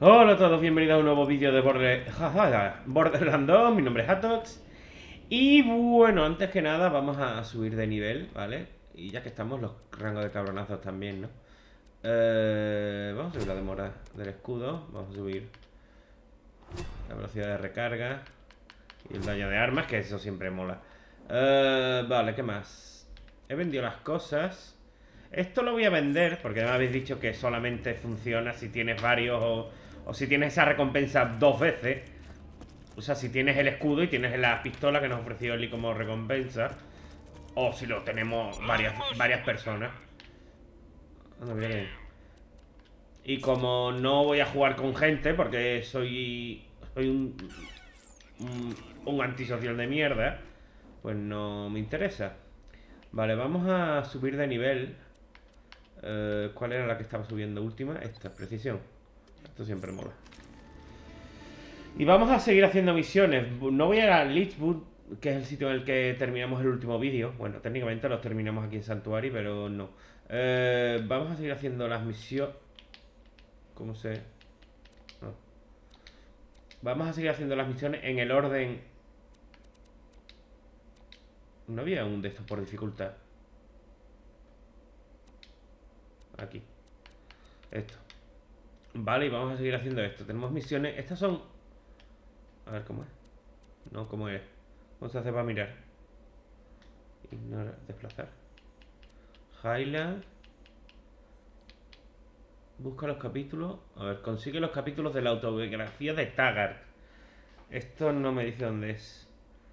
Hola a todos, bienvenidos a un nuevo vídeo de Borderlands 2, mi nombre es Atox. Y bueno, antes que nada vamos a subir de nivel, ¿vale? Y ya que estamos, los rangos de cabronazos también, ¿no? Vamos a subir la demora del escudo, vamos a subir la velocidad de recarga y el daño de armas, que eso siempre mola. Vale, ¿qué más? He vendido las cosas. Esto lo voy a vender porque me habéis dicho que solamente funciona si tienes varios o si tienes esa recompensa 2 veces. O sea, si tienes el escudo y tienes la pistola que nos ofreció Eli como recompensa. O si lo tenemos varias personas. Anda, mira bien. Y como no voy a jugar con gente porque soy un antisocial de mierda, pues no me interesa. Vale, vamos a subir de nivel. ¿Cuál era la que estaba subiendo última? Esta, precisión. Esto siempre mola. Y vamos a seguir haciendo misiones. No voy a ir a Lichwood, que es el sitio en el que terminamos el último vídeo. Bueno, técnicamente los terminamos aquí en Sanctuary, pero no. Vamos a seguir haciendo las misiones. ¿Cómo se...? No. Vamos a seguir haciendo las misiones en el orden... No había un de estos por dificultad. Aquí. Esto. Vale, y vamos a seguir haciendo esto. Tenemos misiones. Estas son... A ver, ¿cómo es? No, ¿cómo es? ¿Cómo se hace para mirar? Ignora, desplazar. Highland. Busca los capítulos. A ver, consigue los capítulos de la autobiografía de Taggart. Esto no me dice dónde es.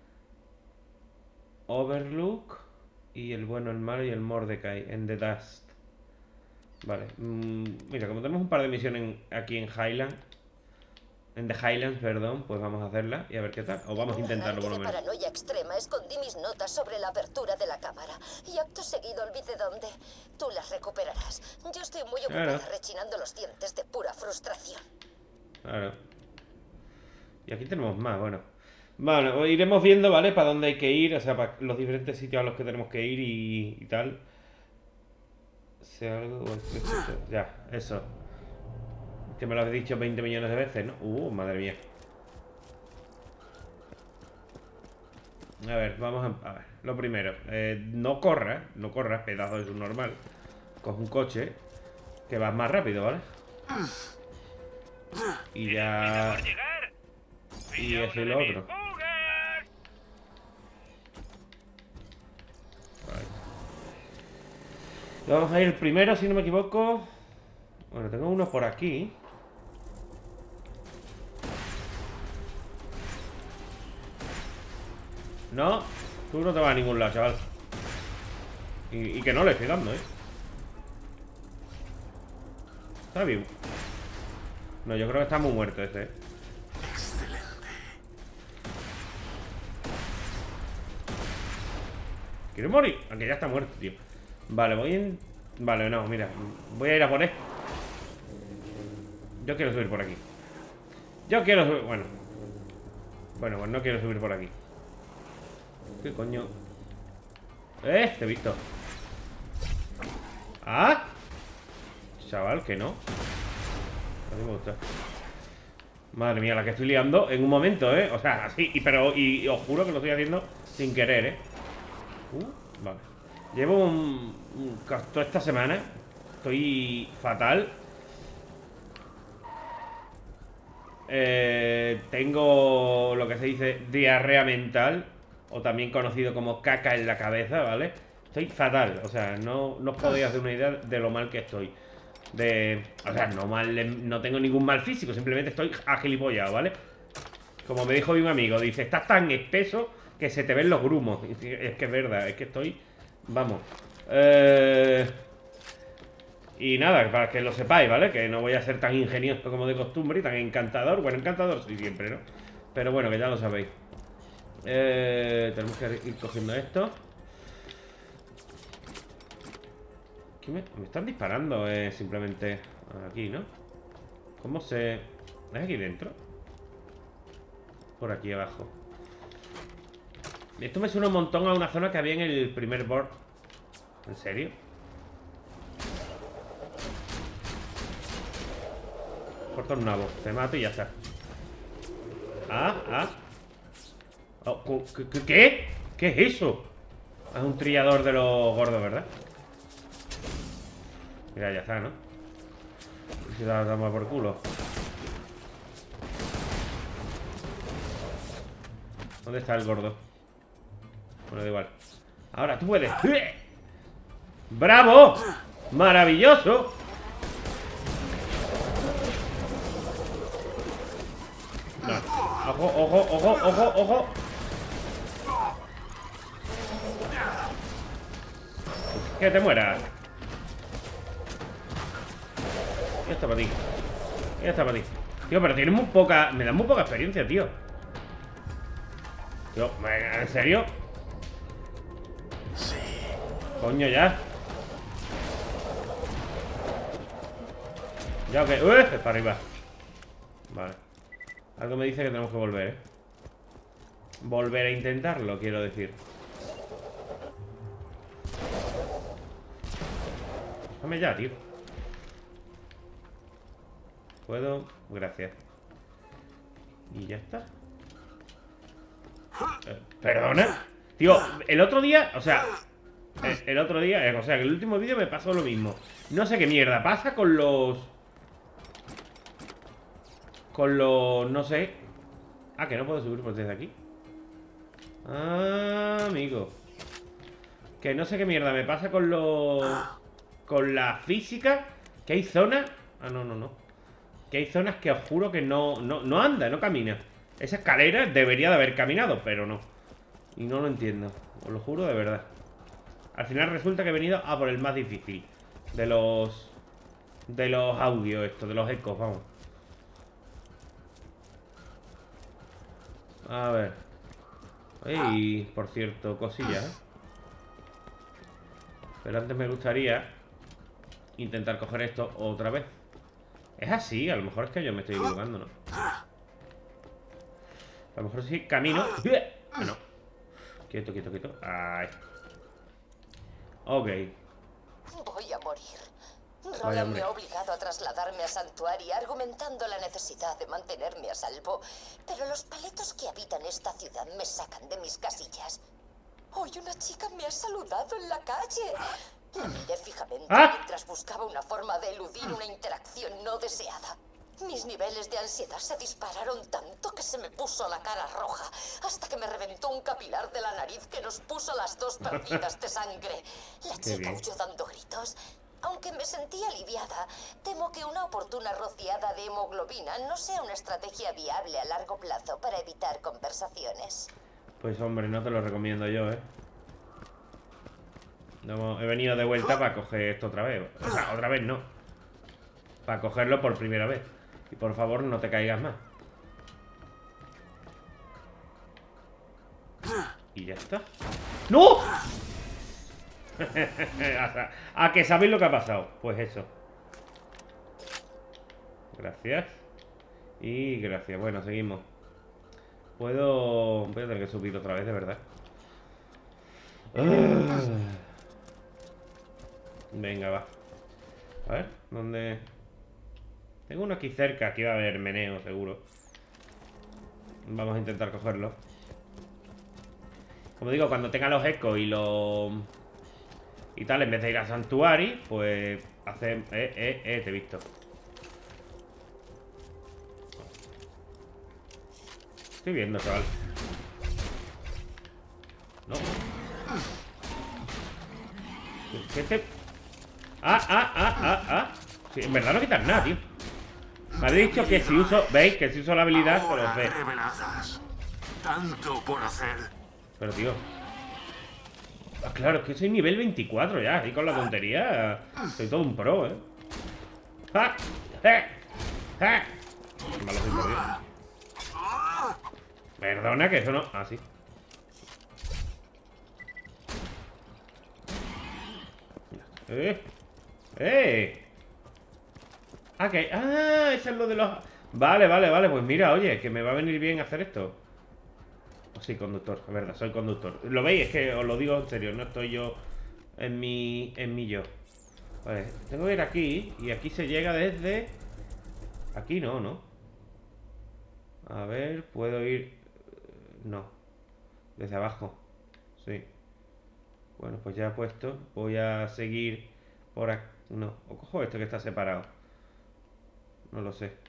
Overlook. Y el bueno, el malo y el Mordecai en The Dust. Vale. Mira, como tenemos un par de misiones aquí en Highland. En The Highlands, perdón, pues vamos a hacerla y a ver qué tal. O vamos a intentarlo por lo menos. En paranoia extrema escondí mis notas sobre la apertura de la cámara y acto seguido olvidé dónde. Tú las recuperarás. Yo estoy muy ocupada rechinando los dientes de pura frustración. Claro. Y aquí tenemos más, bueno. Bueno, iremos viendo, ¿vale? Para dónde hay que ir, o sea, para los diferentes sitios a los que tenemos que ir y tal. Sea algo... Ya, eso. Que me lo habéis dicho 20 millones de veces, ¿no? Madre mía. A ver, vamos a ver. Lo primero, no corras, pedazo de subnormal. Coge un coche que vas más rápido, ¿vale? Y ya... Y eso y lo otro. Vale. Vamos a ir primero, si no me equivoco. Bueno, tengo uno por aquí. No, tú no te vas a ningún lado, chaval. Y que no le estoy dando, Está vivo. No, yo creo que está muy muerto ese, Excelente. ¿Quiere morir? Aunque ya está muerto, tío. Vale, Vale, no, mira. Voy a ir a por él. Yo quiero subir por aquí. Yo quiero subir... Bueno, pues no quiero subir por aquí. ¿Qué coño? Te he visto. ¡Ah! Chaval, que no. A mí me gusta. Madre mía, la que estoy liando en un momento, O sea, así, pero os juro que lo estoy haciendo sin querer, Vale. Llevo toda esta semana. Estoy fatal. Tengo lo que se dice diarrea mental, o también conocido como caca en la cabeza, ¿vale? Estoy fatal, o sea, no os podéis hacer una idea de lo mal que estoy. O sea, no tengo ningún mal físico, simplemente estoy agilipollado, ¿vale? Como me dijo un amigo, dice, estás tan espeso que se te ven los grumos. Es que es verdad, es que estoy... Vamos. Y nada, para que lo sepáis, ¿vale? Que no voy a ser tan ingenioso como de costumbre y tan encantador. Bueno, encantador soy siempre, ¿no? Pero bueno, que ya lo sabéis. Tenemos que ir cogiendo esto. ¿Qué me están disparando? Simplemente aquí, ¿no? ¿Cómo se...? ¿Es aquí dentro? Por aquí abajo. Esto me suena un montón a una zona que había en el primer board. ¿En serio? Corta un nabo. Te mato y ya está. Oh, ¿qué? ¿Qué es eso? Es un trillador de los gordos, ¿verdad? Mira, ya está, ¿no? Si la damos por culo. ¿Dónde está el gordo? Bueno, da igual. Ahora tú puedes. ¡Bravo! ¡Maravilloso! No. Ojo, ojo, ojo, ojo, ojo. Que te mueras. Ya está para ti. Ya está para ti. Tío, pero tienes muy poca... Me das muy poca experiencia, tío. Tío, ¿en serio? Sí. Coño, ya. Ya, ok. Es para arriba. Vale. Algo me dice que tenemos que volver, ¿eh? Volver a intentarlo, quiero decir. Déjame ya, tío. ¿Puedo? Gracias. Y ya está. ¿Perdona? Tío, el otro día, o sea, el otro día, o sea, que el último vídeo me pasó lo mismo. No sé qué mierda pasa con los... no sé. Ah, que no puedo subir por desde aquí. Ah, amigo. Que no sé qué mierda me pasa con los... Con la física. Que hay zonas... Ah, no, no, no. Que hay zonas que os juro que no anda, no camina. Esa escalera debería de haber caminado, pero no. Y no lo entiendo. Os lo juro de verdad. Al final resulta que he venido a por el más difícil. De los audios estos, de los ecos, vamos. A ver. Y por cierto, cosillas, ¿eh? Pero antes me gustaría intentar coger esto otra vez. Es así, a lo mejor es que yo me estoy equivocando, ¿no? A lo mejor sí, camino. No. Quieto, quieto, quieto. Ay. Ok. Voy a morir. Roland me ha obligado a trasladarme a Santuaria, argumentando la necesidad de mantenerme a salvo. Pero los paletos que habitan esta ciudad me sacan de mis casillas. Hoy una chica me ha saludado en la calle. La miré fijamente mientras buscaba una forma de eludir una interacción no deseada. Mis niveles de ansiedad se dispararon tanto que se me puso la cara roja, hasta que me reventó un capilar de la nariz que nos puso las dos perdidas de sangre. La chica huyó dando gritos. Aunque me sentí aliviada, temo que una oportuna rociada de hemoglobina no sea una estrategia viable a largo plazo para evitar conversaciones. Pues hombre, no te lo recomiendo yo, ¿eh? No, he venido de vuelta para coger esto otra vez. O sea, otra vez no. Para cogerlo por primera vez. Y por favor, no te caigas más. Y ya está. ¡No! ¿A que sabéis lo que ha pasado? Pues eso. Gracias. Y gracias. Bueno, seguimos. Voy a tener que subir otra vez, de verdad. Venga, va. A ver, ¿dónde? Tengo uno aquí cerca. Aquí va a haber meneo, seguro. Vamos a intentar cogerlo. Como digo, cuando tenga los ecos y los... y tal, en vez de ir a Santuari, pues hacer... te he visto. Estoy viendo, chaval. No. ¿Qué te...? Sí, en verdad no quitas nada, tío. Me ha dicho que si uso... ¿Veis? Que si uso la habilidad, pues los ve. Tanto por hacer. Pero, tío... Ah, claro, es que soy nivel 24 ya. Y con la tontería soy todo un pro, ¿eh? ¡Ja! ¡Ja! Malo soy por Dios. Perdona, que eso no... Ah, sí. Ah, que... Ah, eso es lo de los... Vale, vale, vale. Pues mira, oye, que me va a venir bien hacer esto. Pues sí, conductor, es verdad, soy conductor. ¿Lo veis? Es que os lo digo en serio, no estoy yo en mi yo. Vale, tengo que ir aquí. Y aquí se llega desde... Aquí no, ¿no? A ver, puedo ir... No. Desde abajo. Sí. Bueno, pues ya he puesto. Voy a seguir por aquí. No. O cojo esto que está separado. No lo sé.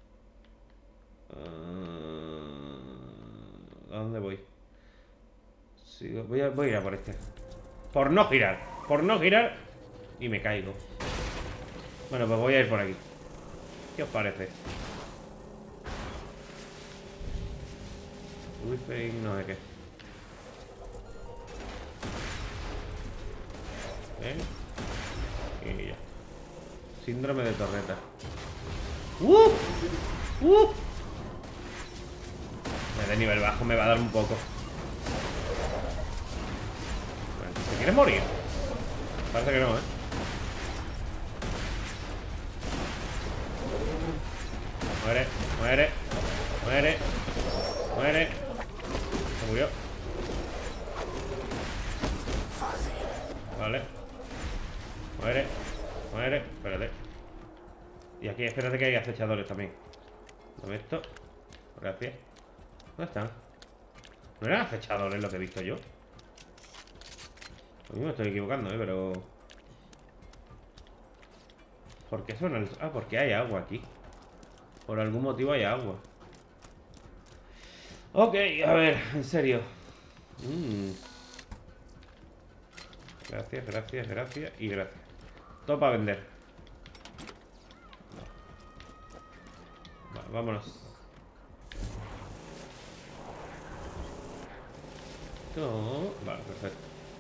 ¿A dónde voy? Sigo. Voy a ir a por este. Por no girar. Por no girar. Y me caigo. Bueno, pues voy a ir por aquí. ¿Qué os parece? Wi-Fi, no sé qué. Y ya. Síndrome de torreta. De nivel bajo me va a dar un poco. ¿Te quieres morir? Parece que no, ¿eh? Muere, muere, muere, muere. Se murió. Vale. Muere, muere. Espérate. Y aquí, espérate que hay acechadores también. Dame esto. Gracias. ¿Dónde están? ¿No eran acechadores lo que he visto yo? A mí me estoy equivocando, pero... ¿Por qué suena el...? Ah, porque hay agua aquí. Por algún motivo hay agua. Ok, a ver, en serio. Gracias, gracias, gracias y gracias. Todo para vender. Vale, vámonos. Todo. Vale, perfecto.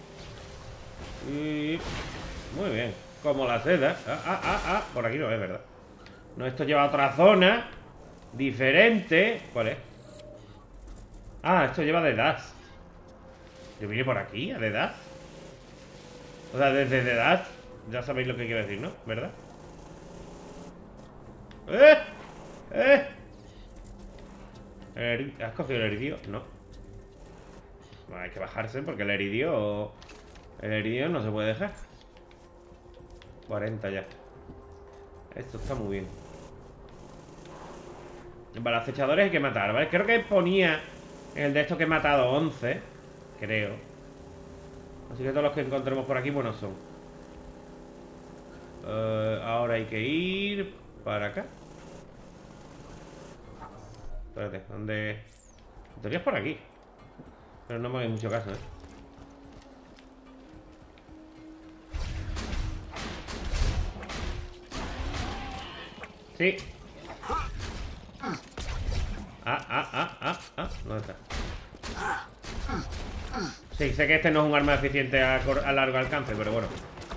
Y... muy bien. Como la seda. Por aquí no es, ¿verdad? No, esto lleva a otra zona diferente. ¿Cuál es? Ah, esto lleva de Dust. Yo vine por aquí, a The Dust. O sea, desde The Dust. Ya sabéis lo que quiero decir, ¿no? ¿Verdad? ¿Has cogido el eridio? No. Bueno, hay que bajarse porque el eridio... El eridio no se puede dejar. 40 ya. Esto está muy bien. Vale, acechadores hay que matar, ¿vale? Creo que ponía en el de estos que he matado 11. Creo. Así que todos los que encontremos por aquí buenos son. Ahora hay que ir para acá. Espérate, ¿dónde? En teoría es por aquí. Pero no me hagáis mucho caso, ¿eh? Sí. ¿Dónde está? Sí, sé que este no es un arma eficiente a largo alcance, pero bueno.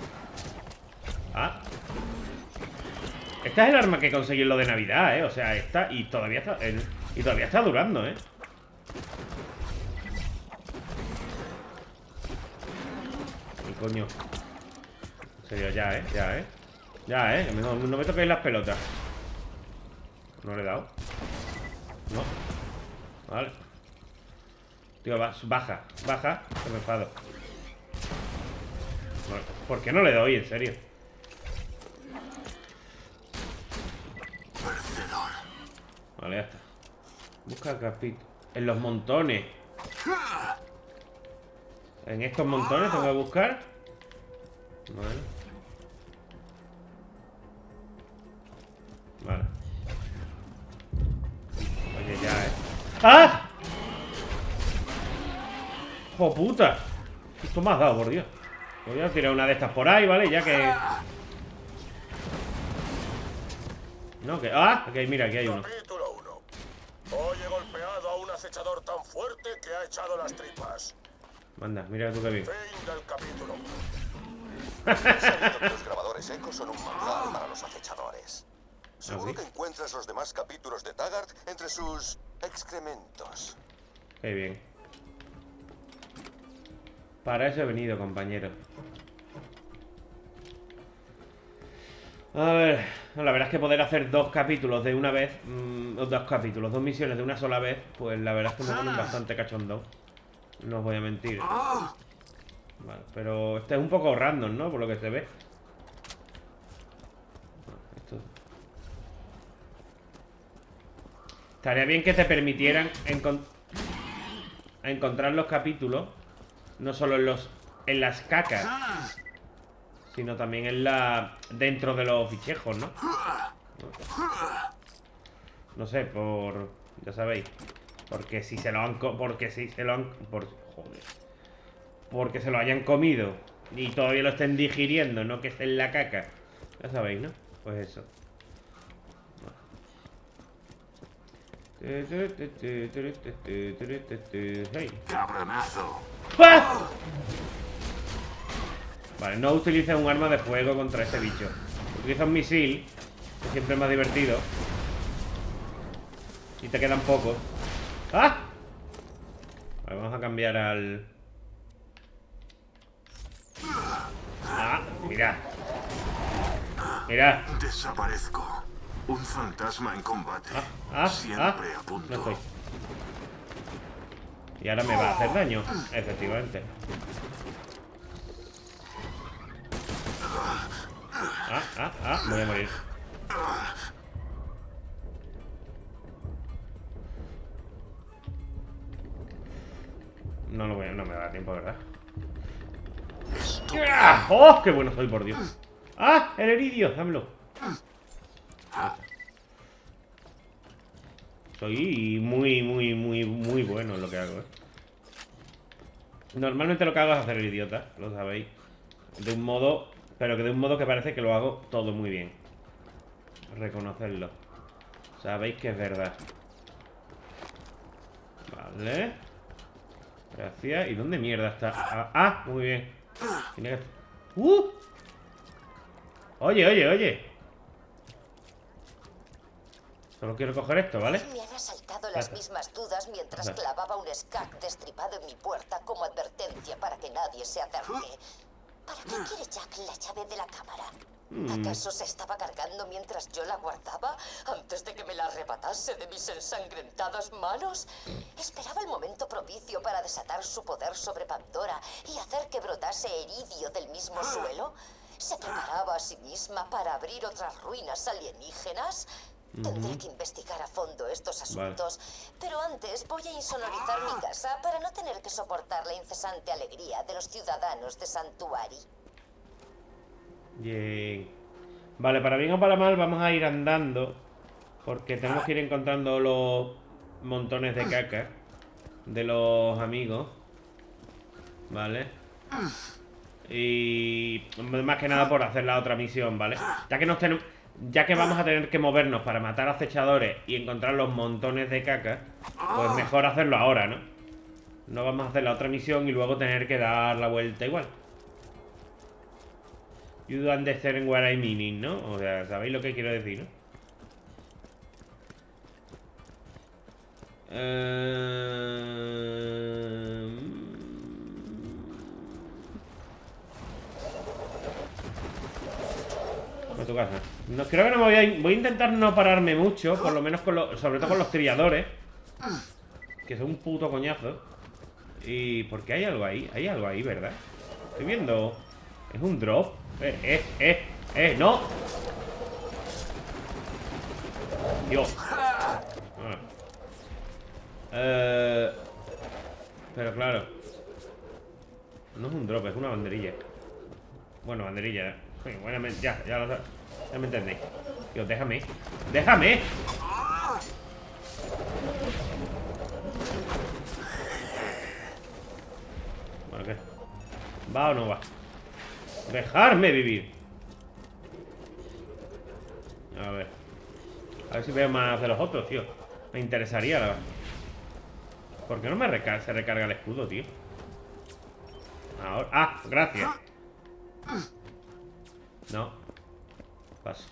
Esta es el arma que conseguí en lo de Navidad, O sea, esta y todavía está durando, Y coño. En serio, ya, Ya, no me toquéis las pelotas. No le he dado. No. Vale. Tío, baja, que me enfado. ¿Por qué no le doy, en serio? Vale, ya está. Busca el capítulo. En los montones. En estos montones tengo que buscar. Vale. Vale. Oye, ya, ¡Ah! ¡Jo puta! Esto me has dado, por Dios. Voy a tirar una de estas por ahí, ¿vale? Ya que... No, que... ¡Ah! Ok, mira, aquí hay uno. Capítulo 1. Hoy he golpeado a un acechador tan fuerte que ha echado las tripas. Manda, mira tú que bien. Fin del capítulo. He sabido que los grabadores ecos son un manual para los acechadores. Seguro ¿sí? que encuentras los demás capítulos de Taggart entre sus excrementos. Qué bien. Para eso he venido, compañero. A ver, la verdad es que poder hacer 2 capítulos de una vez, 2 misiones de una sola vez, pues la verdad es que me ponen bastante cachondo. No os voy a mentir. Vale, pero este es un poco random, ¿no? Por lo que se ve. Esto. Estaría bien que te permitieran encontrar los capítulos. No solo en las cacas, sino también dentro de los fichejos, ¿no? No sé, ya sabéis. Porque si se lo han... Porque se lo hayan comido y todavía lo estén digiriendo, no que esté en la caca. Ya sabéis, ¿no? Pues eso. Hey. Cabronazo. ¡Ah! Vale, no utilices un arma de fuego contra ese bicho. Utiliza un misil, que siempre es más divertido. Y te quedan pocos. ¡Ah! Vale, vamos a cambiar al... ¡Ah! Mira. Mira. Desaparezco. Un fantasma en combate. Siempre a punto. No estoy. Y ahora me va a hacer daño. Efectivamente. Voy a morir. No me va a dar tiempo, ¿verdad? ¡Oh! ¡Qué bueno soy, por Dios! ¡Ah! ¡El eridio! ¡Dámelo! Soy muy bueno en lo que hago, ¿eh? Normalmente lo que hago es hacer el idiota, lo sabéis. De un modo... Pero que de un modo que parece que lo hago todo muy bien. Reconocerlo. Sabéis que es verdad. Vale. Gracias. ¿Y dónde mierda está? Muy bien. Tiene que... Oye. Solo quiero coger esto, ¿vale? Me han asaltado las mismas dudas mientras clavaba un skag destripado en mi puerta como advertencia para que nadie se acerque. ¿Para qué quiere Jack la llave de la cámara? ¿Acaso se estaba cargando mientras yo la guardaba? ¿Antes de que me la arrebatase de mis ensangrentadas manos? Esperaba el momento propicio para desatar su poder sobre Pandora y hacer que brotase eridio del mismo suelo. ¿Se preparaba a sí misma para abrir otras ruinas alienígenas? Tendré que investigar a fondo estos asuntos, pero antes voy a insonorizar mi casa para no tener que soportar la incesante alegría de los ciudadanos de Santuari. Bien. Vale, para bien o para mal vamos a ir andando, porque tenemos que ir encontrando los montones de caca de los amigos. Vale. Y más que nada por hacer la otra misión, ¿vale? Ya que vamos a tener que movernos para matar acechadores y encontrar los montones de caca, pues mejor hacerlo ahora, ¿no? No vamos a hacer la otra misión y luego tener que dar la vuelta igual. You understand what I mean, ¿no? O sea, ¿sabéis lo que quiero decir, no? A tu casa. No, creo que no me voy a intentar no pararme mucho, por lo menos sobre todo con los triadores, que son un puto coñazo. Y porque hay algo ahí, ¿verdad? Estoy viendo. Es un drop. No. Dios. Pero claro, no es un drop, es una banderilla. Bueno, banderilla. Bueno, ya me entendéis. Dios, déjame. ¡Déjame! Bueno, ¿qué? ¿Va o no va? ¡Dejarme vivir! A ver si veo más de los otros, tío. Me interesaría, la verdad. ¿Por qué no se recarga el escudo, tío? Ahora... gracias. No. Paso.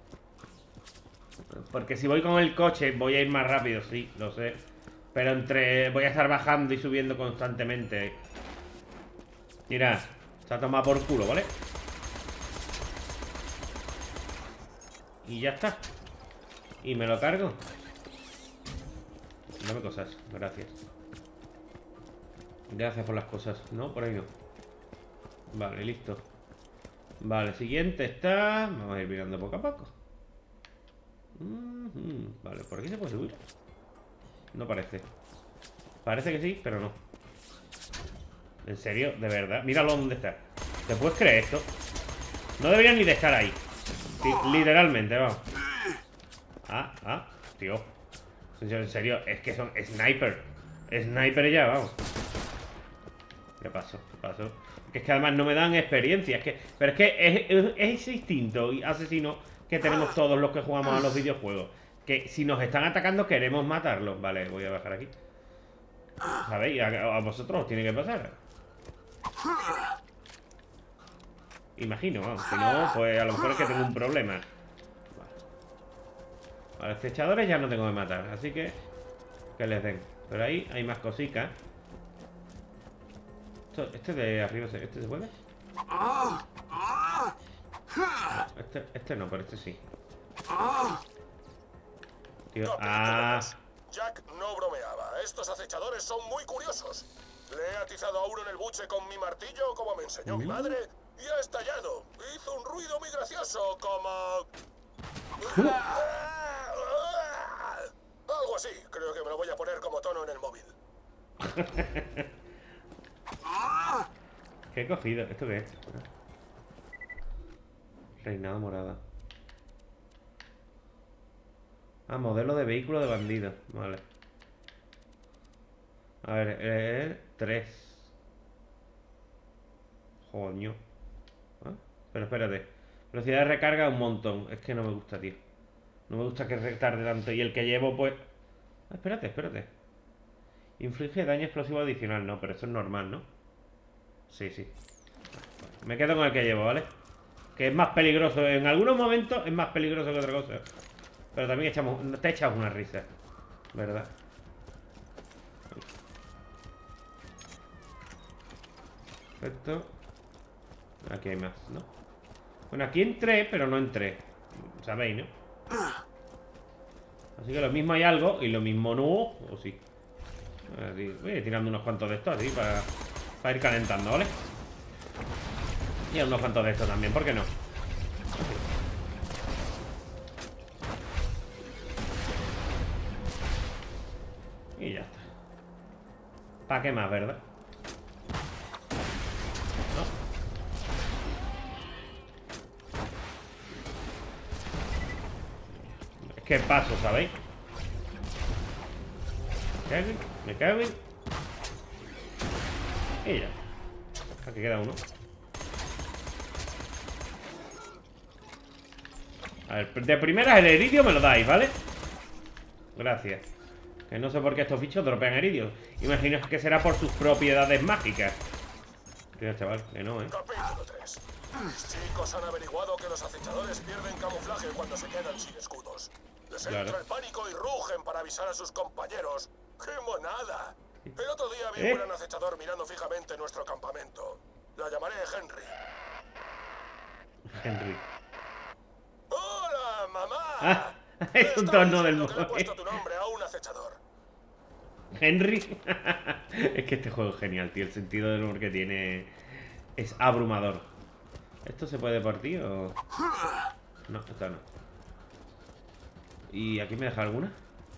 Porque si voy con el coche voy a ir más rápido, sí, lo sé. Pero voy a estar bajando y subiendo constantemente. Mira, se ha tomado por culo, ¿vale? Y ya está. Y me lo cargo. Dame cosas, gracias. Gracias por las cosas. No, por ahí no. Vale, listo. Vale, siguiente está... Vamos a ir mirando poco a poco. Vale, por aquí se puede subir. No parece. Parece que sí, pero no. En serio, de verdad. Míralo dónde está. ¿Te puedes creer esto? No deberían ni de estar ahí. Sí, literalmente, vamos. Tío. En serio, es que son sniper. Sniper ya, vamos. ¿Qué pasó? Es que además no me dan experiencia. Pero es que es ese instinto asesino que tenemos todos los que jugamos a los videojuegos. Que si nos están atacando queremos matarlos. Vale, voy a bajar aquí. ¿Sabéis? A vosotros os tiene que pasar. Imagino, vamos. Si no, pues a lo mejor es que tengo un problema. A los acechadores ya no tengo que matar. Así que les den. Pero ahí hay más cositas. ¿Este de arriba este se puede? Este no, pero este sí. Tío, Jack no bromeaba. Estos acechadores son muy curiosos. Le he atizado a uno en el buche con mi martillo, como me enseñó mi madre, y ha estallado. Hizo un ruido muy gracioso, como... algo así. Creo que me lo voy a poner como tono en el móvil. ¿Qué he cogido? ¿Esto qué es? Reinado morada. Modelo de vehículo de bandido. Vale. A ver, 3. Joño. Pero espérate. Velocidad de recarga un montón. Es que no me gusta, tío. No me gusta que retarde tanto. Y el que llevo, pues... espérate. Inflige daño explosivo adicional. No, pero eso es normal, ¿no? Sí. Me quedo con el que llevo, ¿vale? Que es más peligroso. En algunos momentos es más peligroso que otra cosa. Pero también te echas una risa, ¿verdad? Perfecto. Aquí hay más, ¿no? Bueno, aquí entré, pero no entré. ¿Sabéis, no? Así que lo mismo hay algo y lo mismo no. O sí. Voy a ir tirando unos cuantos de estos así para ir calentando, ¿vale? Y unos cuantos de estos también, ¿por qué no? Y ya está. ¿Para qué más, verdad? ¿No? Es que paso, ¿sabéis? Me cago en... Y ya. Aquí queda uno. A ver, de primeras el eridio me lo dais, ¿vale? Gracias. Que no sé por qué estos bichos dropean eridios. Imagino que será por sus propiedades mágicas. Tío, chaval, que no, Capítulo 3. Mis chicos han averiguado que los acechadores pierden camuflaje cuando se quedan sin escudos. Les entra el pánico y rugen para avisar a sus compañeros. ¡Qué monada! El otro día vi un gran acechador mirando fijamente nuestro campamento. La llamaré Henry. ¡Hola, mamá! Es un tono del móvil. Le he puesto tu nombre a un acechador. Henry. Es que este juego es genial, tío. El sentido del humor que tiene es abrumador. ¿Esto se puede partir o...? No, esta no. ¿Y aquí me deja alguna?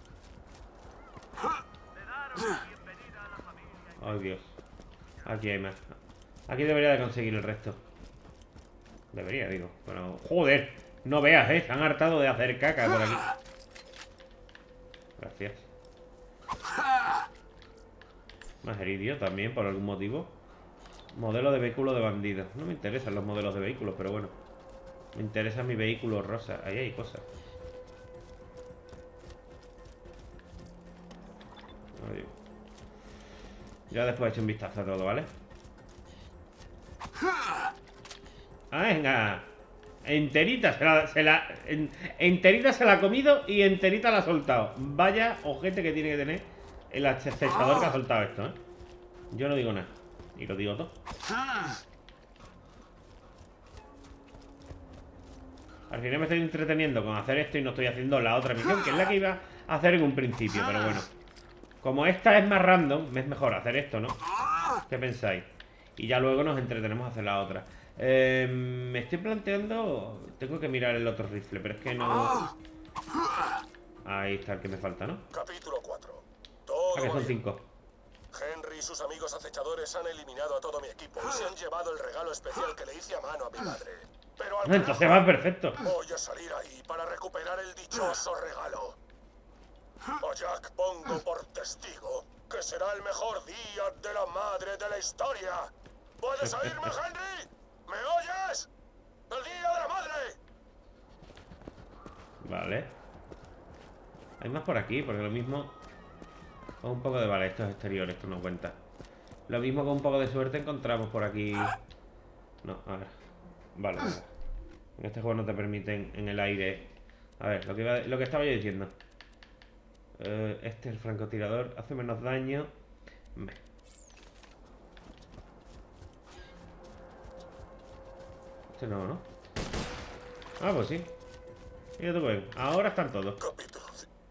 Ay, Dios. Aquí hay más. Aquí debería de conseguir el resto. Debería, digo. Pero, joder. No veas, se han hartado de hacer caca por aquí. Gracias. Más herido también, por algún motivo. Modelo de vehículo de bandido. No me interesan los modelos de vehículos, pero bueno. Me interesa mi vehículo rosa. Ahí hay cosas. Adiós. Ya después he hecho un vistazo a todo, ¿vale? ¡Venga! Enterita enterita se la ha comido y enterita la ha soltado. Vaya ojete que tiene que tener el acechador que ha soltado esto, ¿eh? Yo no digo nada. Y lo digo todo. Al final me estoy entreteniendo con hacer esto y no estoy haciendo la otra misión, que es la que iba a hacer en un principio, pero bueno. Como esta es más random, es mejor hacer esto, ¿no? ¿Qué pensáis? Y ya luego nos entretenemos a hacer la otra. Me estoy planteando... Tengo que mirar el otro rifle, pero es que no... Ahí está el que me falta, ¿no? Capítulo 4. Ah, que son 5. Henry y sus amigos acechadores han eliminado a todo mi equipo y se han llevado el regalo especial que le hice a mano a mi madre. Pero al entonces va perfecto. Voy a salir ahí para recuperar el dichoso regalo. A Jack pongo por testigo que será el mejor día de la madre de la historia. ¿Puedes oírme, Henry? ¿Me oyes? ¡El día de la madre! Vale. Hay más por aquí, porque lo mismo... Con un poco de... Vale, esto es exterior, esto no cuenta. Lo mismo con un poco de suerte encontramos por aquí... No, a ver. Vale, vale. En este juego no te permiten en el aire... A ver, lo que estaba yo diciendo. Este es el francotirador. Hace menos daño. Este no, ¿no? Ah, pues sí. Mira tú, pues. Ahora están todos. Capítulo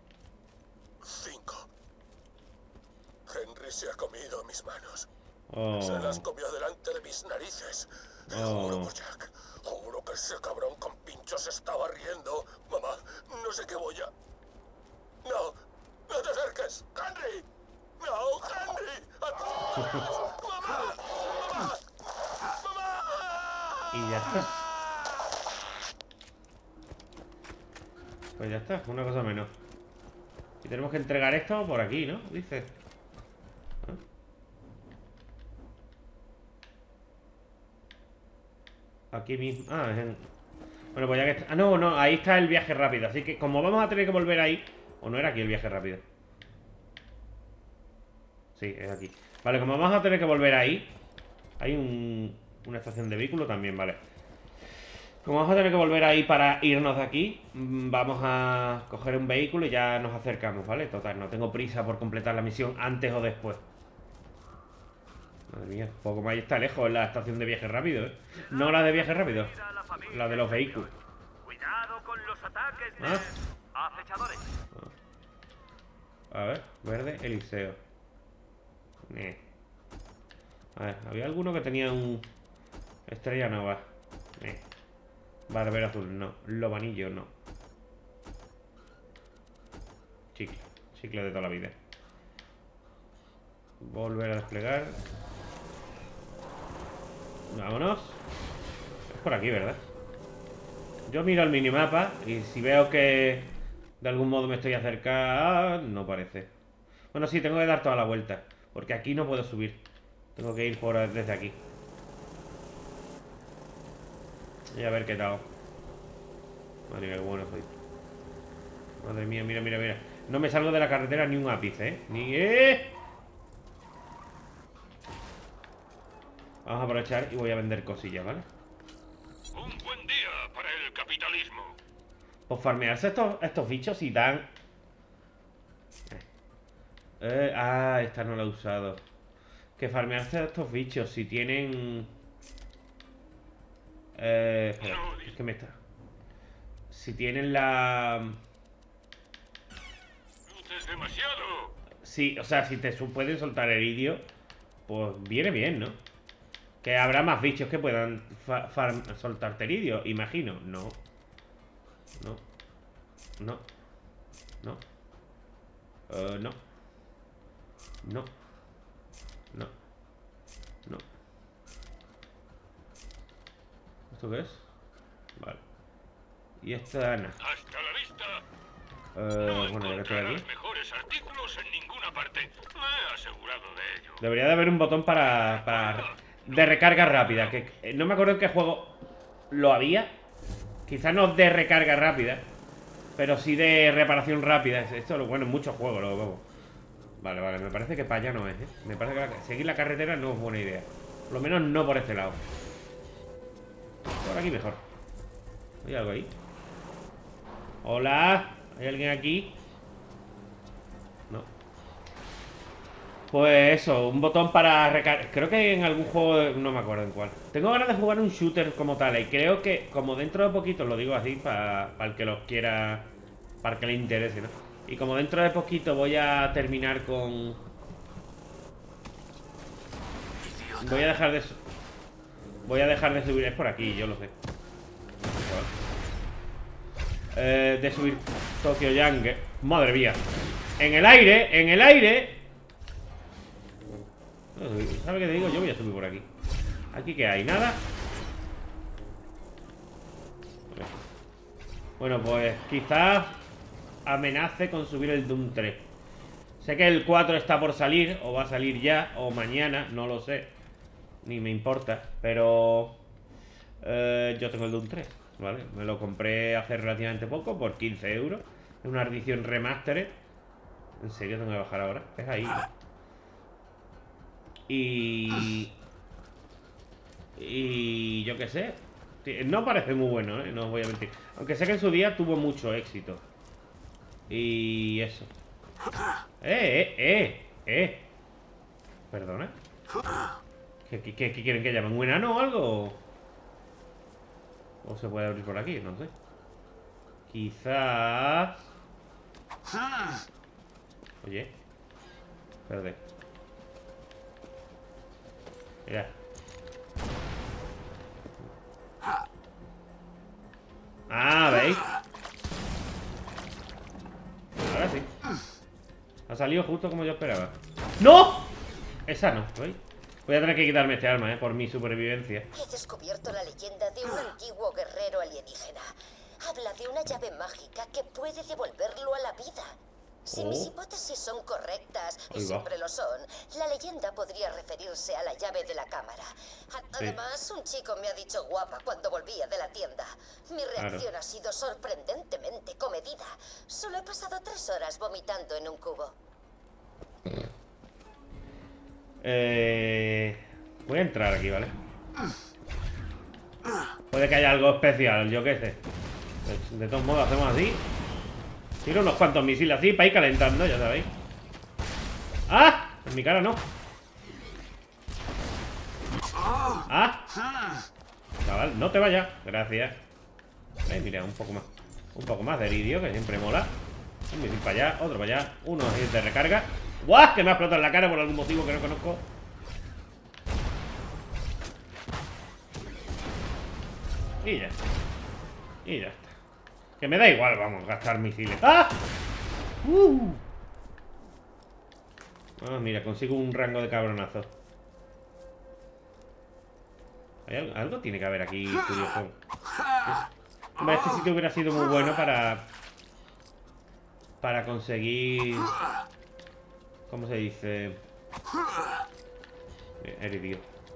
5. Henry se ha comido mis manos. Oh. Se las comió delante de mis narices. Juro por Jack. Juro que ese cabrón con pinchos estaba riendo. Mamá, no sé qué voy a... No, no te acerques. Henry. No, Henry. Mamá. Mamá. Mamá. Y ya está. Pues ya está, una cosa menos. Y tenemos que entregar esto por aquí, ¿no? Dice. Aquí mismo. Ah, es en... Bueno, pues ya que está... Ah, no, no, ahí está el viaje rápido. Así que como vamos a tener que volver ahí... ¿O no era aquí el viaje rápido? Sí, es aquí. Vale, como vamos a tener que volver ahí... Hay una estación de vehículo también, vale. Como vamos a tener que volver ahí para irnos de aquí, vamos a coger un vehículo y ya nos acercamos, ¿vale? Total, no tengo prisa por completar la misión antes o después. Madre mía, poco más, ahí está lejos la estación de viaje rápido, ¿eh? No la de viaje rápido, la de los vehículos. Cuidado con los ataques de acechadores. A ver, verde, Eliseo. A ver, había alguno que tenía un... Estrella Nova. Barbero azul, no. Lobanillo, no. Chicle. Chicle de toda la vida. Volver a desplegar. Vámonos. Es por aquí, ¿verdad? Yo miro el minimapa y si veo que de algún modo me estoy acercando... No parece. Bueno, sí, tengo que dar toda la vuelta. Porque aquí no puedo subir. Tengo que ir desde aquí. Y a ver qué tal. Madre mía, qué bueno soy. Madre mía, mira, mira, mira. No me salgo de la carretera ni un ápice, ¿eh? Ni... Vamos a aprovechar y voy a vender cosillas, ¿vale? Un buen día para el capitalismo. Pues farmearse estos bichos y dan... esta no la he usado. Que farmearse estos bichos si tienen... espera, es que me está... Si tienen la... Es demasiado. Sí, o sea, si te pueden soltar heridio, pues viene bien, ¿no? Que habrá más bichos que puedan soltarte heridio, imagino. No. No. No. No. No. No. No. No. ¿Esto qué es? Vale. Y esta Ana. Hasta la vista. Bueno, ya que estoy aquí. Mejores artículos en ninguna parte. Me he asegurado de ello. Debería de haber un botón de recarga rápida. Que no me acuerdo en qué juego lo había. Quizás no de recarga rápida, pero sí de reparación rápida. Esto, bueno, en muchos juegos lo veo. Vale, vale, me parece que para allá no es, ¿eh? Me parece que seguir la carretera no es buena idea. Por lo menos no por este lado. Por aquí mejor. ¿Hay algo ahí? Hola, ¿hay alguien aquí? No. Pues eso, un botón para recargar. Creo que en algún juego, no me acuerdo en cuál. Tengo ganas de jugar un shooter como tal. Y creo que, como dentro de poquito, lo digo así para el que los quiera, para el que le interese, ¿no? Y como dentro de poquito voy a terminar con... Voy a dejar de subir. Es por aquí, yo lo sé. De subir Tokyo Jungle. Madre mía. En el aire ¿Sabes qué te digo? Yo voy a subir por aquí. ¿Aquí qué hay? ¿Nada? Bueno, pues quizás amenace con subir el Doom 3. Sé que el 4 está por salir, o va a salir ya, o mañana, no lo sé. Ni me importa, pero yo tengo el Doom 3, ¿vale? Me lo compré hace relativamente poco, por 15 euros. Es una edición remastered. En serio, tengo que bajar ahora. Es ahí. Y yo qué sé. No parece muy bueno, ¿eh? No os voy a mentir. Aunque sé que en su día tuvo mucho éxito. Y eso. Perdona. ¿Qué quieren que llamen? ¿Un enano o algo? ¿O se puede abrir por aquí? No sé. Quizás... Oye. Espérate. Mira. Ah, ¿veis? Ahora sí. Ha salido justo como yo esperaba. ¡No! Esa no, ¿veis? Voy a tener que quitarme este arma, por mi supervivencia. He descubierto la leyenda de un antiguo guerrero alienígena. Habla de una llave mágica que puede devolverlo a la vida. Si mis hipótesis son correctas, y siempre lo son, la leyenda podría referirse a la llave de la cámara. Además, un chico me ha dicho guapa cuando volvía de la tienda. Mi reacción ha sido sorprendentemente comedida. Solo he pasado 3 horas vomitando en un cubo. Voy a entrar aquí, ¿vale? Puede que haya algo especial, yo qué sé. De todos modos, hacemos así. Tiro unos cuantos misiles así para ir calentando, ya sabéis. ¡Ah! En mi cara no. ¡Ah! Chaval, no te vayas. Gracias. Mira, un poco más. Un poco más de iridio, que siempre mola. Un misil para allá, otro para allá. Uno de recarga. ¡Guau! Que me ha explotado en la cara por algún motivo que no conozco. Y ya está. Y ya está. Que me da igual, vamos, gastar misiles. ¡Ah! Ah, mira, consigo un rango de cabronazo. Algo tiene que haber aquí curioso. Hombre, este sitio hubiera sido muy bueno para conseguir... ¿Cómo se dice? Herido.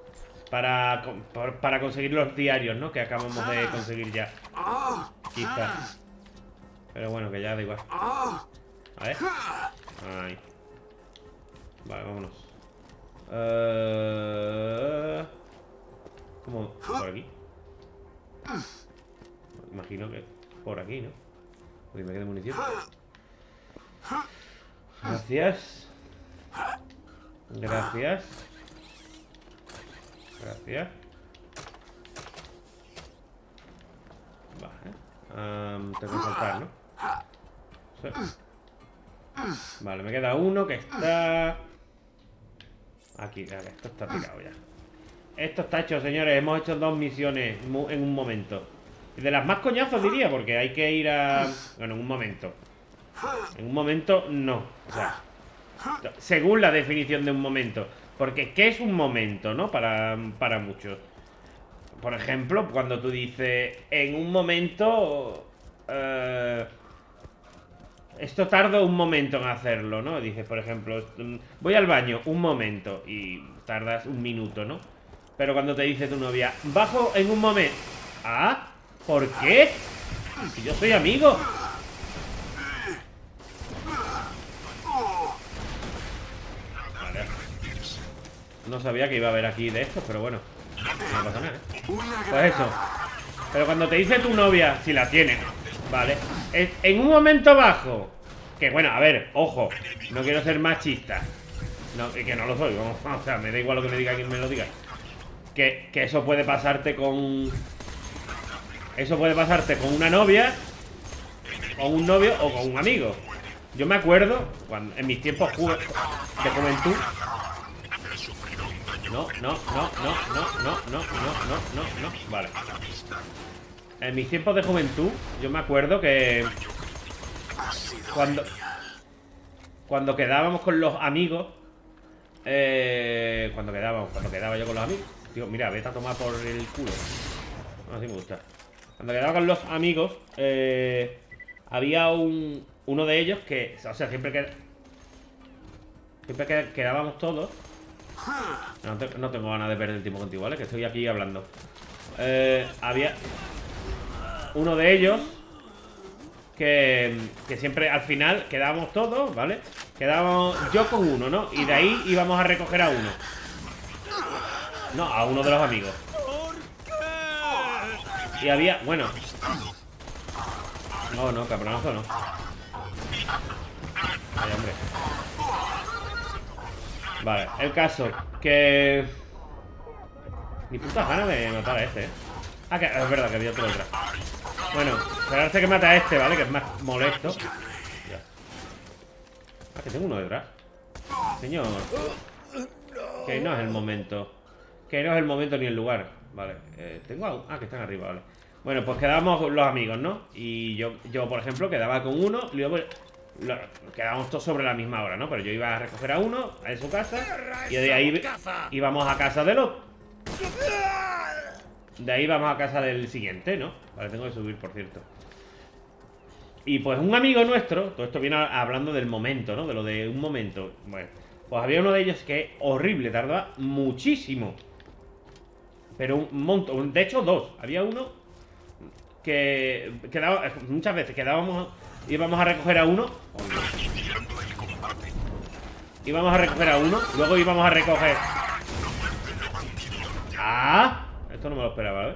Para conseguir los diarios, ¿no? Que acabamos de conseguir ya. Quizás. Pero bueno, que ya da igual. A ver. Ahí. Vale, vámonos. ¿Cómo? ¿Por aquí? Imagino que por aquí, ¿no? Uy, me queda munición. Gracias. Gracias. Gracias. Vale. Tengo que saltar, ¿no? Sí. Vale, me queda uno que está... Aquí, vale, esto está tirado ya. Esto está hecho, señores. Hemos hecho 2 misiones en un momento. De las más coñazos diría, porque hay que ir a... Bueno, en un momento. En un momento, no. O sea, según la definición de un momento. Porque, ¿qué es un momento, no? Para muchos. Por ejemplo, cuando tú dices, en un momento... esto tardo un momento en hacerlo, ¿no? Dices, por ejemplo, voy al baño, un momento. Y tardas un minuto, ¿no? Pero cuando te dice tu novia, bajo en un momento... ¿Ah? ¿Por qué? Si yo soy amigo. Vale. No sabía que iba a haber aquí de estos, pero bueno. No pasa nada, ¿eh? Pues eso. Pero cuando te dice tu novia, si la tiene, vale, en un momento bajo. Que bueno, a ver, ojo, no quiero ser machista. No, que no lo soy, vamos, o sea, me da igual lo que me diga quien me lo diga. Que eso puede pasarte con... Eso puede pasarte con una novia, con un novio o con un amigo. Yo me acuerdo, cuando en mis tiempos de juventud... No. Vale. En mis tiempos de juventud, yo me acuerdo que... Cuando quedábamos con los amigos, Cuando quedaba yo con los amigos. Tío, mira, vete a tomar por el culo. Así me gusta. Cuando quedaba con los amigos, había uno de ellos que, o sea, siempre que quedábamos todos. No tengo ganas de perder el tiempo contigo, ¿vale? Que estoy aquí hablando. Había uno de ellos que siempre al final quedábamos todos, ¿vale? Quedábamos yo con uno, ¿no? Y de ahí íbamos a recoger a uno. No, a uno de los amigos. Y había, bueno. No, cabronazo no. Ay, hombre. Vale, el caso que... Ni puta gana de matar a este, Ah, que es verdad que había otro detrás. Bueno, esperarse que mate a este, ¿vale? Que es más molesto. Ya. Ah, que tengo uno detrás. Señor. Que no es el momento. Que no es el momento ni el lugar. Vale, tengo algo. Ah, que están arriba, vale. Bueno, pues quedábamos los amigos, ¿no? Y yo por ejemplo, quedaba con uno. Luego quedábamos todos sobre la misma hora, ¿no? Pero yo iba a recoger a uno, a su casa. Y de ahí íbamos a casa del otro. De ahí vamos a casa del siguiente, ¿no? Vale, tengo que subir, por cierto. Y pues un amigo nuestro, todo esto viene hablando del momento, ¿no? De lo de un momento. Bueno, pues había uno de ellos que horrible, tardaba muchísimo. Pero un montón, de hecho dos. Había uno que quedaba, muchas veces íbamos a recoger a uno. Íbamos a recoger a uno, luego íbamos a recoger... ¡Ah! Esto no me lo esperaba,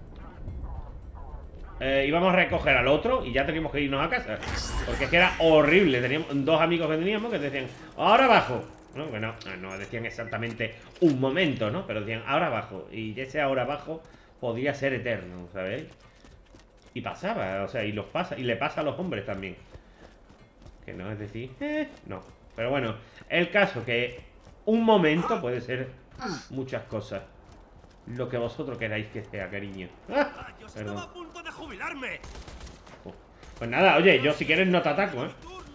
íbamos a recoger al otro y ya teníamos que irnos a casa. Porque es que era horrible. Teníamos dos amigos que teníamos que decían, ahora abajo. No, bueno, no decían exactamente un momento, ¿no? Pero decían, ahora abajo. Y ese ahora abajo podría ser eterno, ¿sabéis? Y pasaba, o sea, y le pasa a los hombres también. Que no es decir, no. Pero bueno, el caso que un momento puede ser muchas cosas. Lo que vosotros queráis que sea, cariño. Yo estaba a punto de jubilarme. Pues nada, oye, yo si quieres no te ataco,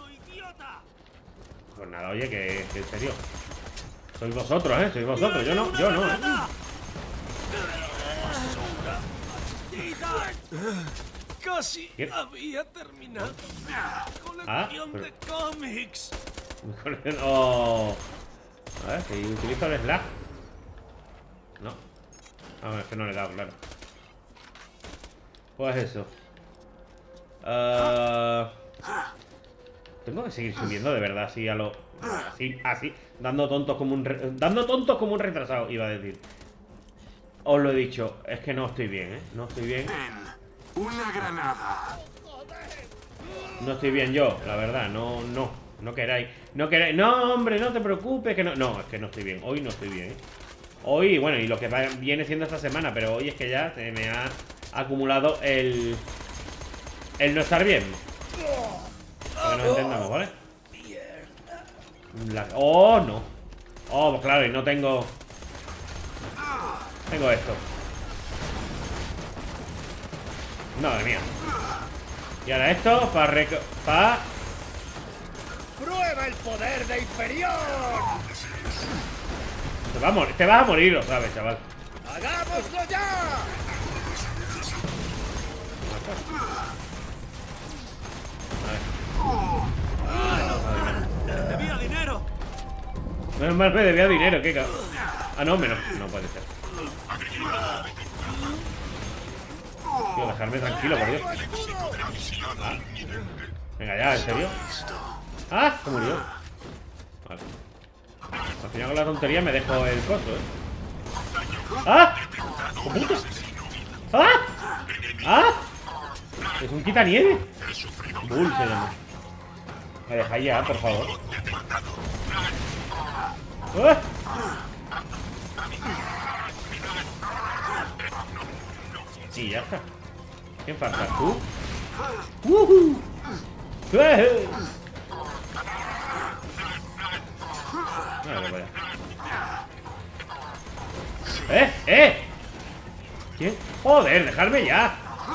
Pues nada, oye, que en serio. Sois vosotros, sois vosotros, yo no, Casi había terminado. Colección de cómics. Oh. A ver, si utilizo el slash. No. A ver, es que no le he dado, claro. Pues eso. Tengo que seguir subiendo de verdad, así a lo... Así, dando tontos como un retrasado, iba a decir. Os lo he dicho, es que no estoy bien, No estoy bien. Una granada. No estoy bien yo, la verdad, no queráis. No, hombre, no te preocupes, que no. No, es que no estoy bien, hoy no estoy bien, Hoy, bueno, y lo que viene siendo esta semana, pero hoy es que ya se me ha acumulado el no estar bien. Para que nos entendamos, ¿vale? Oh, no. Oh, pues claro, y no tengo... Tengo esto. Madre mía. Y ahora esto para... ¡Prueba el poder de inferior! Te vas a morir, lo sabes, chaval. ¡Hagámoslo ya! ¡Debía dinero! Menos mal me debía dinero, qué cabrón. Ah, no, menos. No puede ser. Tío, dejarme tranquilo, por Dios. Venga, ya, ¿en serio? ¡Ah! Se murió. Vale. Al final con la tontería me dejo el coso, ¡Ah! ¡Oh, puta! ¡Ah! ¡Ah! Es un quitanieve. Bull se llama. Me dejáis ya, por favor. ¡Ah! Sí, ya está. ¿Quién falta? ¿Tú? ¡Woohoo! ¿Quién? ¡Joder! ¡Dejadme ya!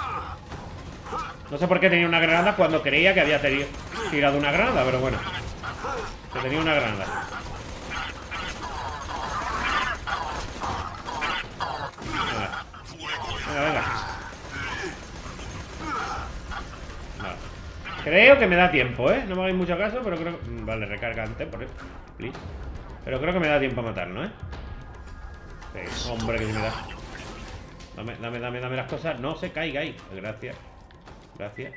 No sé por qué tenía una granada cuando creía que había tirado una granada, pero bueno. Que tenía una granada. Venga, venga. Vale. Creo que me da tiempo, ¿eh? No me hagáis mucho caso, pero creo... Vale, recarga antes, por eso. Please. Pero creo que me da tiempo a matarlo, ¿eh? Sí, hombre, que se me da. Dame las cosas. No se caiga ahí. Gracias. Gracias.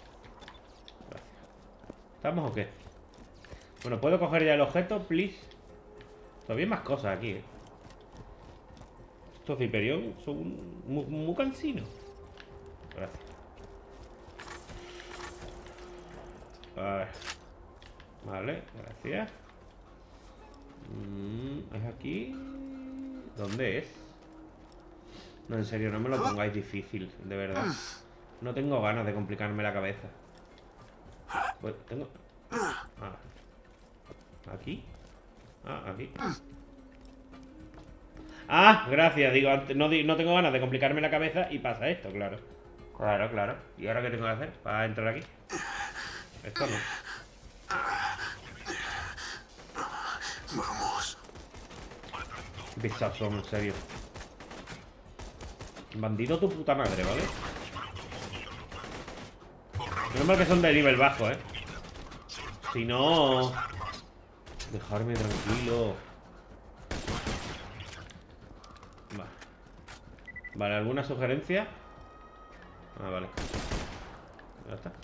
¿Estamos o qué? Bueno, ¿puedo coger ya el objeto, please? Todavía hay más cosas aquí, ¿eh? Estos de Hyperion son muy cansinos. Gracias. Vale, gracias. ¿Es aquí? ¿Dónde es? No, en serio, no me lo pongáis difícil, de verdad. No tengo ganas de complicarme la cabeza. Pues tengo... ¿Aquí? Aquí. Gracias, digo, antes, no tengo ganas de complicarme la cabeza y pasa esto, claro. Claro. ¿Y ahora qué tengo que hacer para entrar aquí? Esto no. Vamos. Bichazo, en serio. Bandido tu puta madre, ¿vale? Menos mal que son de nivel bajo, ¿eh? Si no... Dejarme tranquilo. Vale, ¿alguna sugerencia? Vale. Ya está.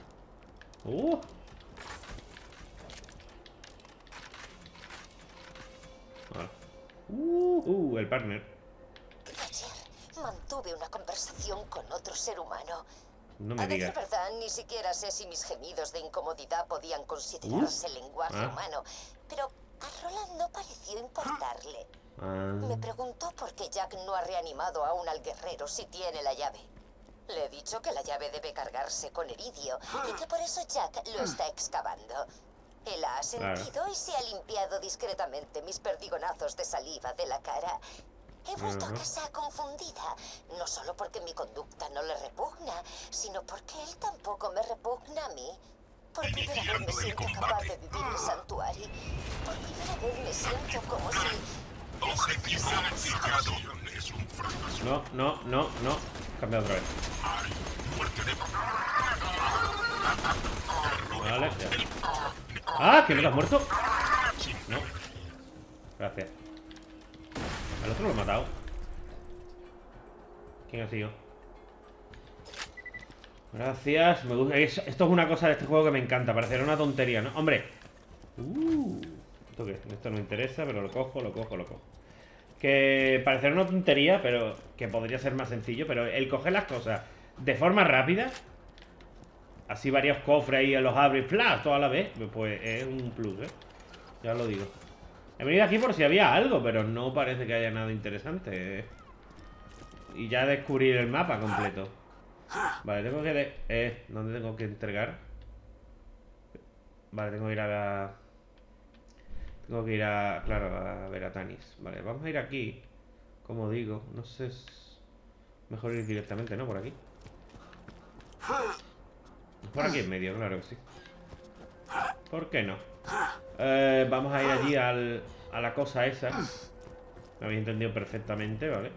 Vale. El partner. Ayer mantuve una conversación con otro ser humano. No me a decir digas. verdad, ni siquiera sé si mis gemidos de incomodidad podían considerarse lenguaje humano. Pero a Roland no pareció importarle. Me preguntó por qué Jack no ha reanimado aún al guerrero si tiene la llave. Le he dicho que la llave debe cargarse con eridio y que por eso Jack lo está excavando. Él ha asentido y se ha limpiado discretamente mis perdigonazos de saliva de la cara. He vuelto a casa confundida, no solo porque mi conducta no le repugna, sino porque él tampoco me repugna a mí. Por primera vez me siento capaz de vivir en Sanctuary. Por primera vez me siento como si... Objetivo fijado. Es un fracaso. No. Cambia otra vez. Vale, ya. ¿Que no te has muerto? No. Gracias. Al otro lo he matado. ¿Quién ha sido? Gracias. Me gusta. Esto es una cosa de este juego que me encanta. Parecerá una tontería, ¿no? ¡Hombre! ¿Esto qué? Esto no me interesa, pero lo cojo. Que parecerá una tontería, pero que podría ser más sencillo. Pero el coger las cosas de forma rápida, así varios cofres ahí los abres, ¡flash! Toda la vez, pues es un plus, ¿eh? Ya os lo digo. He venido aquí por si había algo, pero no parece que haya nada interesante. Y ya descubrir el mapa completo. Vale, tengo que... ¿dónde tengo que entregar? Vale, tengo que ir a la... Claro, a ver a Tanis. Vale, vamos a ir aquí. Como digo, no sé... Mejor ir directamente, ¿no? Por aquí. Por aquí en medio, claro que sí. ¿Por qué no? Vamos a ir allí a la cosa esa. Me habéis entendido perfectamente, ¿vale?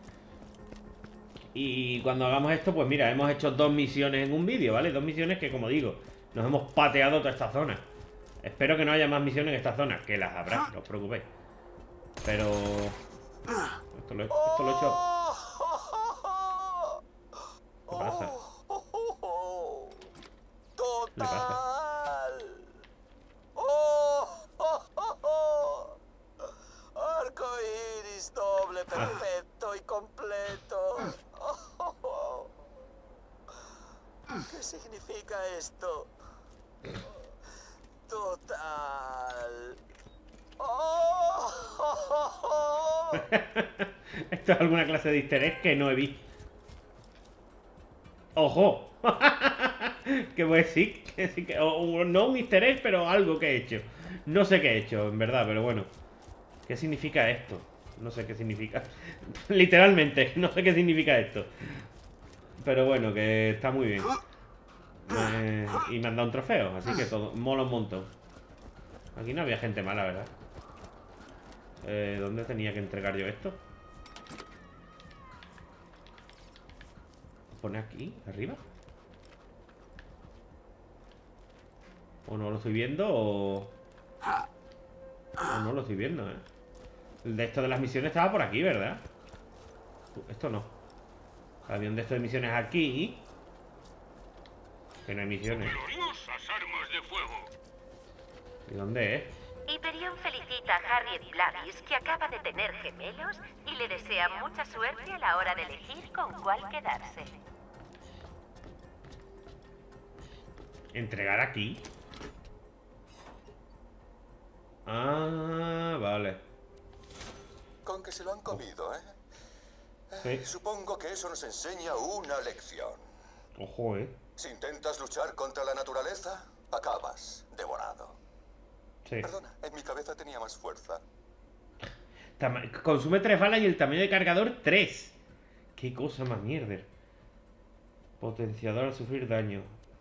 Y cuando hagamos esto, pues mira, hemos hecho 2 misiones en un vídeo, ¿vale? 2 misiones que, como digo, nos hemos pateado toda esta zona. Espero que no haya más misiones en esta zona. Que las habrá, no os preocupéis. Pero... Esto lo he hecho... ¿Qué pasa? ¿Qué le pasa? Arco iris doble, perfecto y completo. ¿Qué significa esto? Total. Esto es alguna clase de easter egg que no he visto. ¡Ojo! Que pues sí, o no un easter egg, pero algo que he hecho. No sé qué he hecho, en verdad, pero bueno. ¿Qué significa esto? No sé qué significa. Literalmente, no sé qué significa esto. Pero bueno, que está muy bien. Y me han dado un trofeo, así que todo mola un montón. Aquí no había gente mala, ¿verdad? ¿Dónde tenía que entregar yo esto? pone aquí, arriba? O no lo estoy viendo o no lo estoy viendo, El de esto de las misiones estaba por aquí, ¿verdad? Esto no. Había un de estos de misiones aquí. Que no hay misiones. Gloriosas armas de fuego. ¿Y dónde es? Hyperion felicita a Harriet Blavis, que acaba de tener gemelos, y le desea mucha suerte a la hora de elegir con cuál quedarse. ¿Entregar aquí? Ah, vale. Con que se lo han comido, ¿eh? Sí. Supongo que eso nos enseña una lección. Ojo, Si intentas luchar contra la naturaleza, acabas devorado. Sí. Perdona, en mi cabeza tenía más fuerza. Consume 3 balas y el tamaño de cargador 3. Qué cosa más mierda. Potenciador al sufrir daño.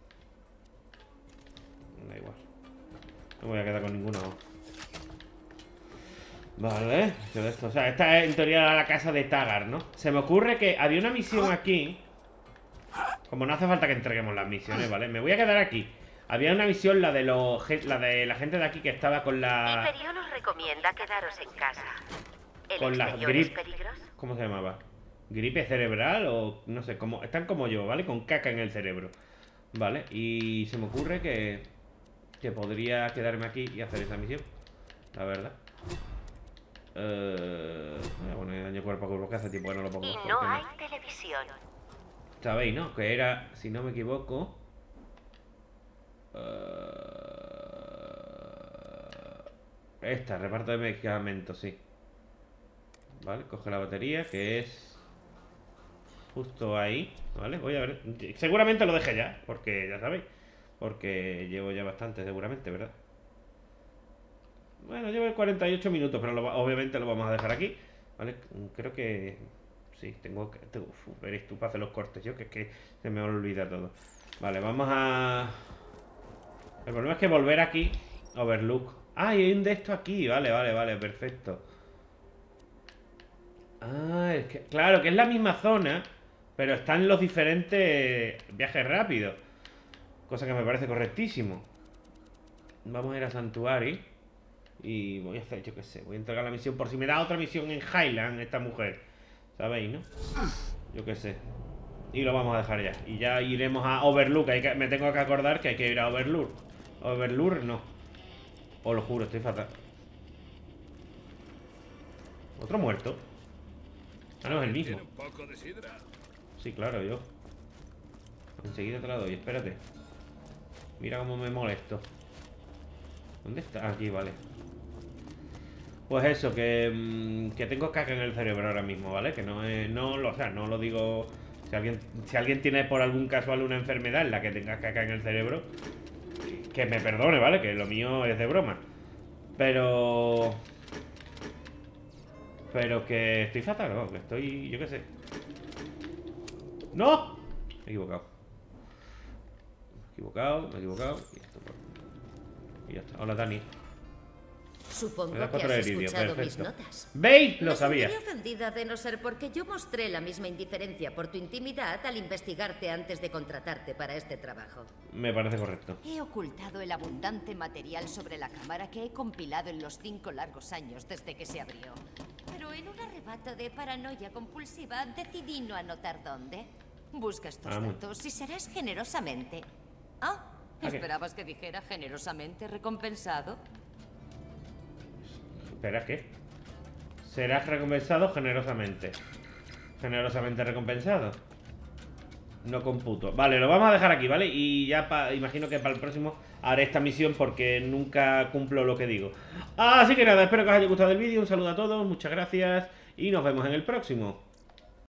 Da igual. No me voy a quedar con ninguno. Vale, esto. O sea, esta es en teoría la casa de Taggart, ¿no? Se me ocurre que había una misión aquí. Como no hace falta que entreguemos las misiones, ¿vale? Me voy a quedar aquí. Había una misión, la de la gente de aquí que estaba con la... Hyperion os recomienda quedaros en casa. ¿El con la exterior grip... es peligroso? ¿Cómo se llamaba? ¿Gripe cerebral o no sé? Están como yo, ¿vale? Con caca en el cerebro. Vale, y se me ocurre que podría quedarme aquí y hacer esa misión. La verdad. Bueno, daño cuerpo a cuerpo, que hace tiempo que no lo pongo. Y no hay televisión. Sabéis, ¿no? Que era, si no me equivoco... esta, reparto de medicamentos, sí. Vale, coge la batería, que es justo ahí, ¿vale? Voy a ver, seguramente lo dejé ya, porque ya sabéis, porque llevo ya bastante seguramente, ¿verdad? Bueno, llevo 48 minutos, pero obviamente lo vamos a dejar aquí, ¿vale? Creo que sí, tengo que... veréis tú para hacer los cortes, yo que es que se me olvida todo. Vale, vamos a... El problema es que volver aquí, Overlook. Ah, hay un de estos aquí, vale, perfecto. Ah, es que, claro, que es la misma zona, pero están los diferentes viajes rápidos. Cosa que me parece correctísimo. Vamos a ir a Sanctuary. Y voy a hacer, yo qué sé, voy a entregar la misión por si me da otra misión en Highland esta mujer. ¿Sabéis, no? Yo qué sé. Y lo vamos a dejar ya. Y ya iremos a Overlook. Me tengo que acordar que hay que ir a Overlook. Overlook no. Os lo juro, estoy fatal. ¿Otro muerto? Ah, no, es el mismo. Sí, claro, yo. Enseguida te la doy, espérate. Mira cómo me molesto. ¿Dónde está? Aquí, vale. Pues eso, que tengo caca en el cerebro ahora mismo, ¿vale? Que no es... o sea, no lo digo... Si alguien tiene por algún casual una enfermedad en la que tenga caca en el cerebro, que me perdone, ¿vale? Que lo mío es de broma. Pero que estoy fatal, ¿no? Que estoy... yo qué sé. ¡No! Me he equivocado. Y ya está. Hola, Dani. Supongo que has escuchado mis notas. ¿Veis? Lo sabía. Me sentiría ofendida de no ser porque yo mostré la misma indiferencia por tu intimidad al investigarte antes de contratarte para este trabajo. Me parece correcto. He ocultado el abundante material sobre la cámara que he compilado en los 5 largos años desde que se abrió. Pero en un arrebato de paranoia compulsiva decidí no anotar dónde. Busca estos datos y serás generosamente... ¿esperabas que dijera generosamente recompensado? ¿Espera qué? Serás recompensado generosamente. Generosamente recompensado. No computo. Vale, lo vamos a dejar aquí, ¿vale? Y ya imagino que para el próximo haré esta misión porque nunca cumplo lo que digo. Así que nada, espero que os haya gustado el vídeo. Un saludo a todos, muchas gracias y nos vemos en el próximo.